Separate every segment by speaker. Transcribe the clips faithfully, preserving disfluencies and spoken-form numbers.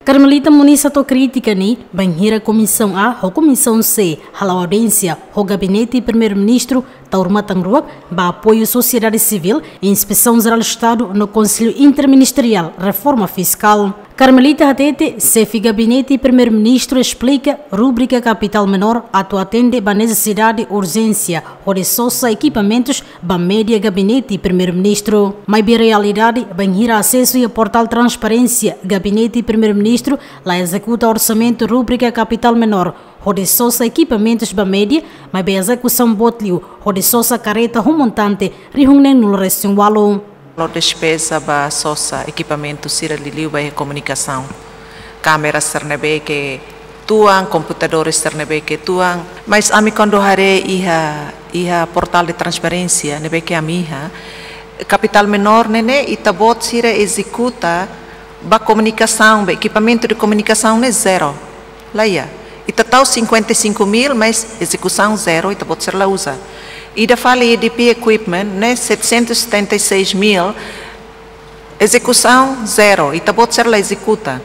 Speaker 1: Carmelita Muniz autocrítica ni banheira comissão A ou comissão C, a audiência, o gabinete primeiro-ministro Taurma Tangruak, ba apoio sociedade civil e inspeção geral do Estado no Conselho Interministerial Reforma Fiscal. Carmelita Hatete, chefe gabinete primeiro-ministro explica rubrica capital menor atu atende ba necessidade urgência ou de soça equipamentos ba média gabinete primeiro-ministro. Mas bem realidade banheira acesso e portal transparência gabinete primeiro-ministro lá executa orçamento rubrica capital menor ou de soça equipamentos ba média, mas bem execução botlio ou de soça careta montante rihungnen no resto walo.
Speaker 2: A despesa para soça equipamento sira liliu para comunicação, câmeras sernebe que tuang, computadores sernebe que tuang, mas ami quando hare iha iha portal de transparência nebe que amiha capital menor nene itabot sira executa ba comunicação, ba equipamento de comunicação é zero, lá ia, itatau cinquenta e cinco mil, mas execução zero itabot sira lá usa. E da fala E D P Equipment, né, setecentos e setenta e seis mil, execução zero, e pode ser lá executa.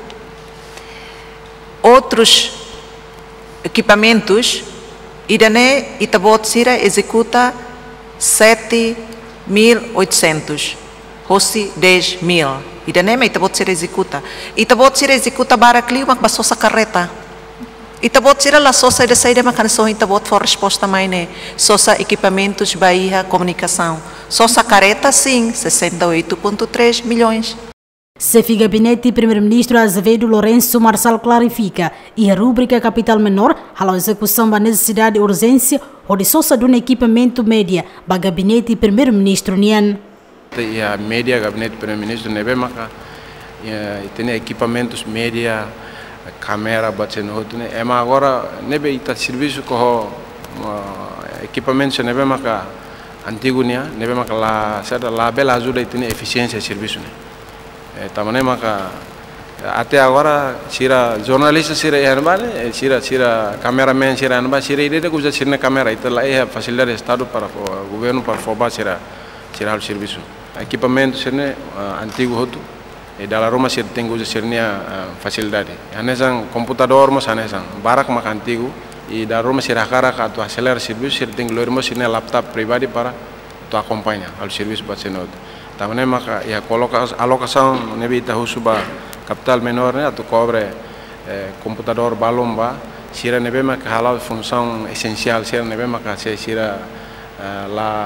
Speaker 2: Outros equipamentos, e da né, e pode ser executa sete mil e oitocentos, ou se dez mil, e da né, mas pode ser executa. E pode ser executa para clio, mas passou essa carreta. E tabot sira la sosa de saída makanso e tabot for resposta mais né sosa equipamentos Bahia comunicação sosa careta sim sessenta e oito vírgula três milhões.
Speaker 1: Chefe gabinete primeiro-ministro Azevedo Lourenço Marçal clarifica e a rubrica capital menor a execução da necessidade de urgência ou de sosa de um equipamento média para gabinete primeiro-ministro Nian.
Speaker 3: E a média gabinete primeiro-ministro nebe maka e tem equipamentos média câmera batendo outro né é mas agora nebe ita serviço com equipamentos nebe maka antigo né nebe maka lá certa lá bela ajuda e tem eficiência serviço né também maka até agora sira jornalista sira erba né sira sira cameraman sira erba sira ide que usa sira câmera itu lá é facilidade estado para o governo para forbar sira sira o serviço equipamento sira antigo outro e dalam rumah sir tinggu sirnya facilidade. Anesan computador mas anesan barak mak antigo e dalam rumah sir akara atau acelerar serviço sir tinggu lor mas sirnya laptop pribadi para tu acompanha al serviço buat senod. Também maka ya coloca alocação nebe tahu suba capital menor né atau cobre computador balom ba sira nebe maka halal função essencial sira nebe maka sira la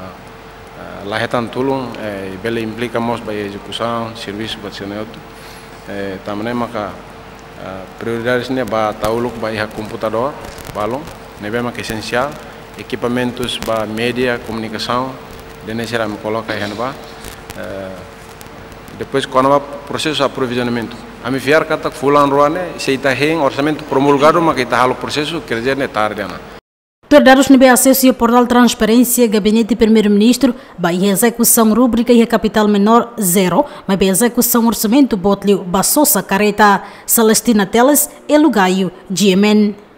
Speaker 3: lahetan tulung eh, bela implicamos ba execução serviço ba seneoto eh, também maka uh, prioridades ne ba tauluk ba iha computador balong nebe maka essencial equipamentos ba média comunicação dene será me coloca aí ba uh, depois quando va processo de aprovisionamento a me fiar kata fulan ruane se ita heng orçamento promulgado maka ita halo processo quer ne tarde na.
Speaker 1: Dados nível acesso e portal transparência gabinete primeiro-ministro ba execução rubrica e capital menor zero, mas ba execução orçamento botlio ba sosa careta Celestina Teles e Lugaio G M N.